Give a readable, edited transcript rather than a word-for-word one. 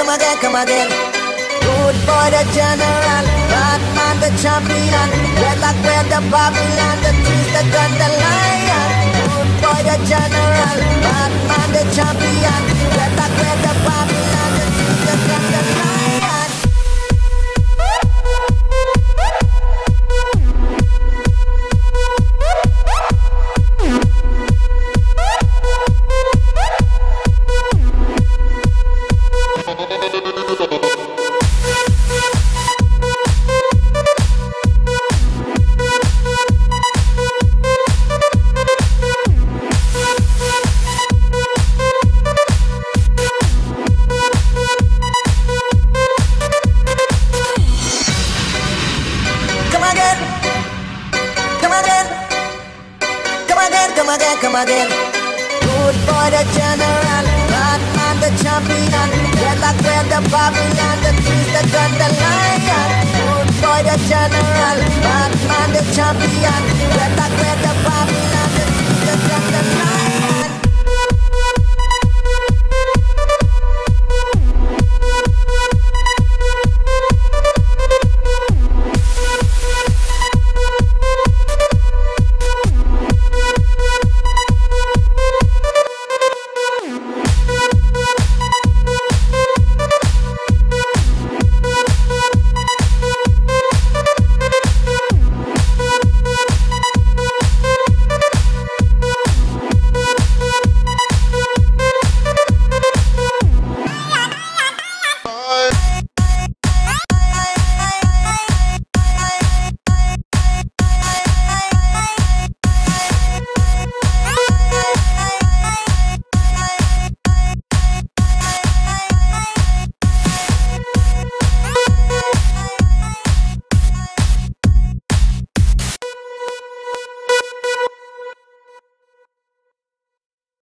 come again, come again. Good boy the general, Batman the champion, red like red the Babylon, the trees the gun the lion. Good boy the general, Batman the champion, red like red the Babylon, the trees the gun the lion. Come again. Good boy the general, Batman the champion, red like red the Babylon, the trees the gun the lion. Good boy the general, Batman the champion, red like red the Babylon, the trees the gun the lion.